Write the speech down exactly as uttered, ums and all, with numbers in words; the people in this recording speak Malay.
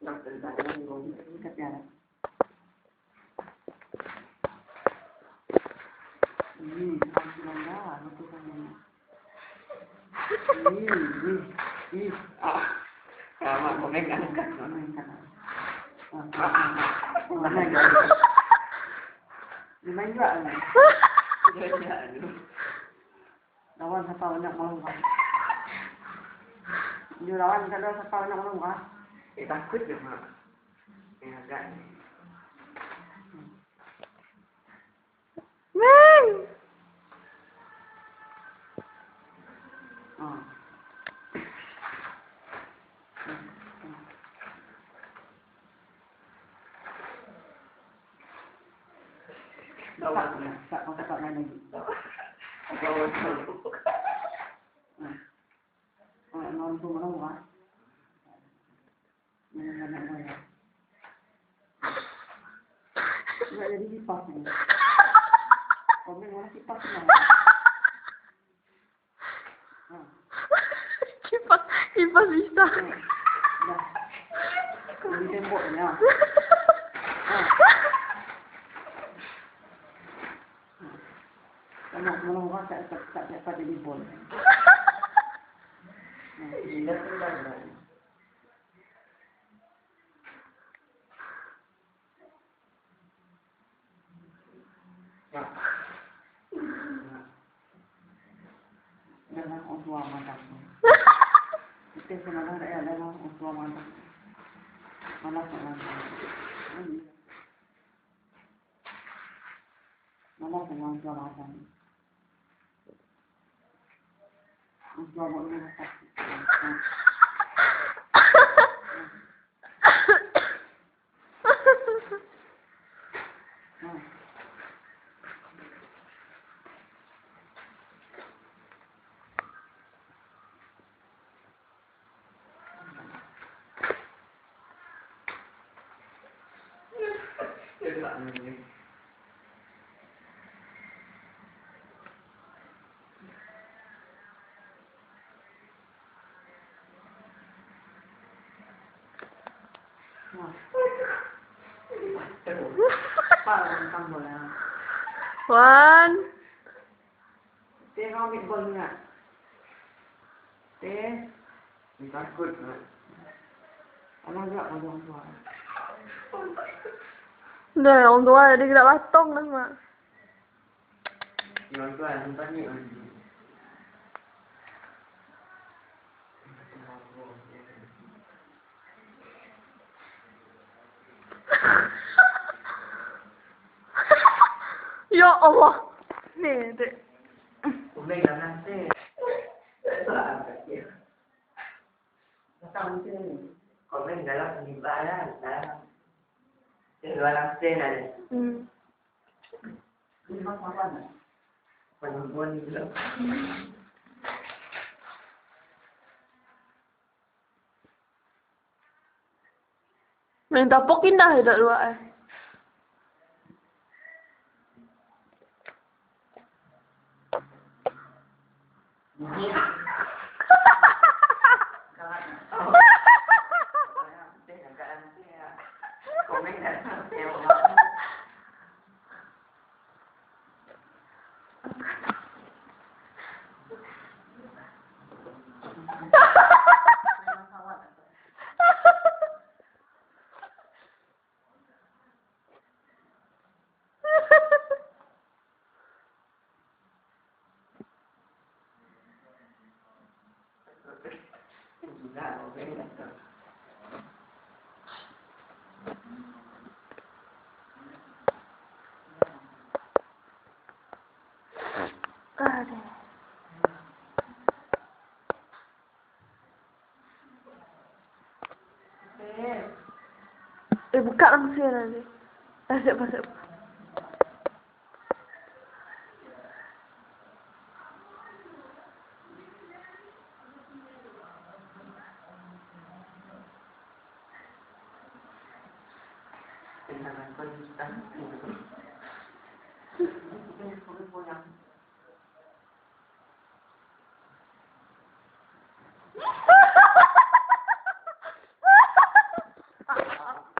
Dekat dia. Ini, aku dah, aku kan ini. Ini, ini, ini. Ah, sama komen kan? Komen kan? Ah, mana yang? Di main juga ni. Lawan siapa banyak malu kan? Dia lawan kalau siapa banyak malu kan? Eh takut je mak. Yang agak ni. Meng. Ah. Tak, tak, tak, tak main lagi. Lawan tu. Ah, non tu malu kan? Mana nak mana? Tidak jadi kipas ni. Komen mana kipas ni? Ah. Kipas, kipas bisa. Dah. Di tembok ni ah. Kalau kalau orang tak tak tak dapat jadi bol. Gila tu dah. Dalam orang tua mantap. Kita sebenarnya ada dalam orang tua mantap. Malas mantap. Malas orang tua mantap. Orang tua mantap. Dia tak ni. Apa tentang bola? One. Teh kau ambil bola ni. Teh. Dia takut mak. Anak juga kau orang tua. Dah, orang tua dia gerak batong dah mak. Orang tua yang tanya lagi. Ya Allah. Ni, dek. Komen dah nanti. Tak tak dia. Datang sini. Komen dalam penyebaran dalam. Dia dalam sen ada. Hmm. Ini macam apa ni? Penumpuan ni pula. Main tapokin dah dah luar eh. Ini. Komen dah nanti. Aduh. Eh, buka langsung nanti. Asyik pasal. Dengan konstan. Ini boleh boleh.